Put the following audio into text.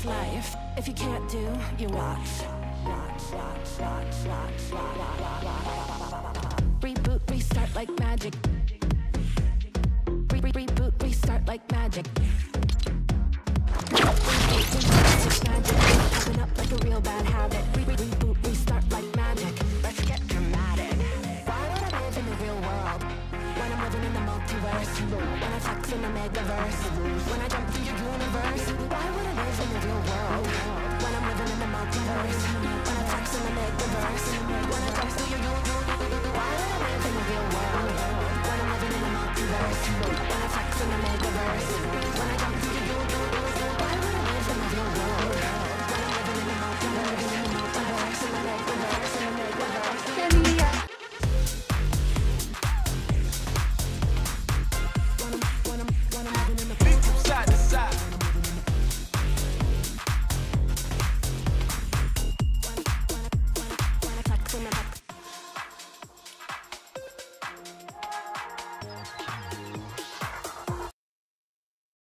life. If you can't do, you watch. Reboot, restart like magic. Reboot, restart like magic. Reboot, restart.